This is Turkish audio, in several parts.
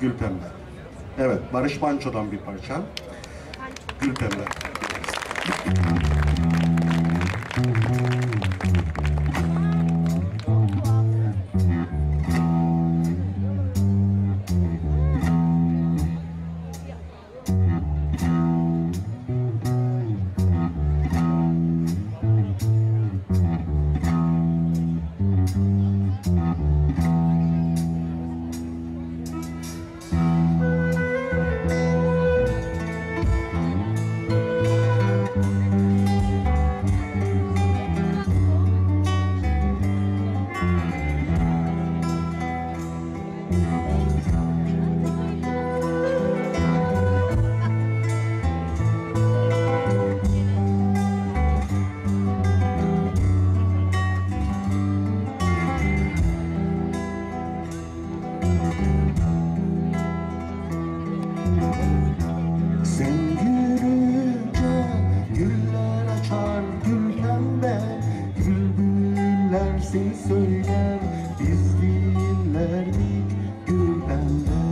Gülpembe. Evet, Barış Manço'dan bir parça. Gülpembe. Seni söyler, biz dinlerdik Gülpembe.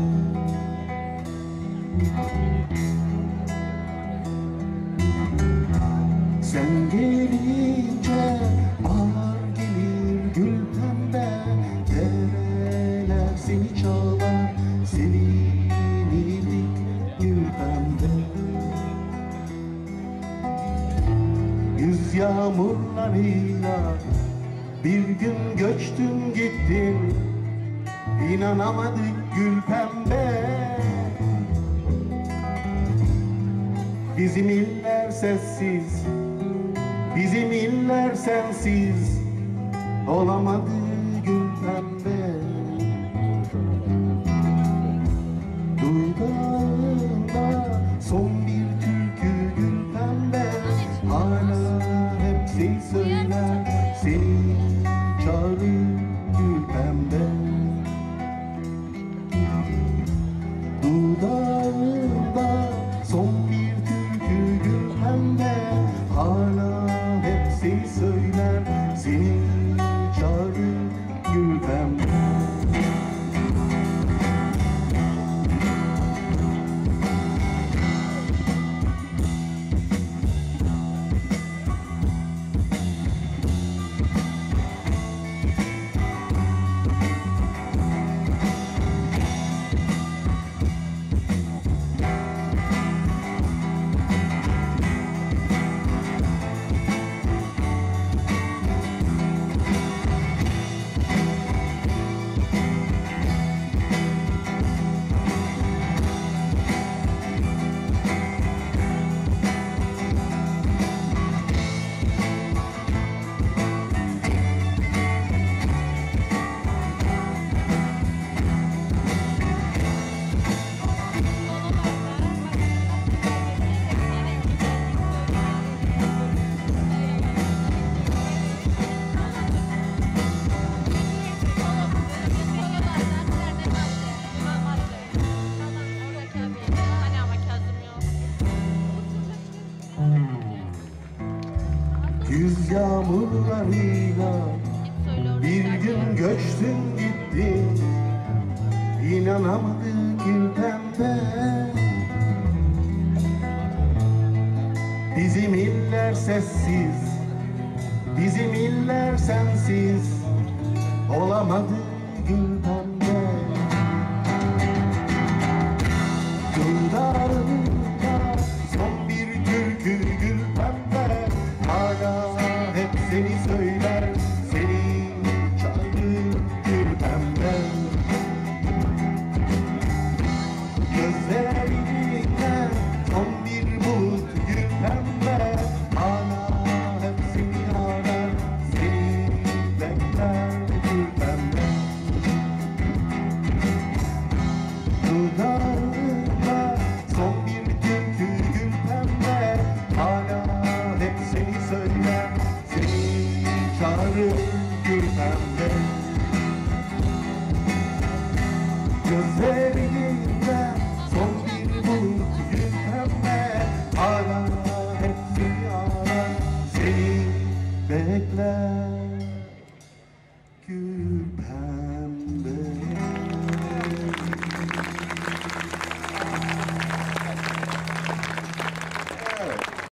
Sen gelince bahar gelir Gülpembe. Dereler seni çalar, sevinirdik Gülpembe. Güz yağmurlarıyla bir gün göçtün gittin, inanamadık Gülpembe. Bizim iller sessiz, bizim iller sensiz olamadı Gülpembe. Dudağında son bir türkü Gülpembe, hala hep seni söyler, seni çağırır Gülpembe. Dudağında son bir türkü Gülpembe, hala hep seni söyler, seni çağırır Gülpembe. Güz yağmurlarıyla bir gün göçtün gittin, inanamadık Gülpembe. Bizim iller sessiz, bizim iller sensiz olamadı Gülpembe. Dudağında son bir türkü Gülpembe, hala hep seni söyler, seni çağırır Gülpembe. Gözlerinde son bir bulut Gülpembe, hala hep seni arar, seni bekler Gülpembe. Dudağında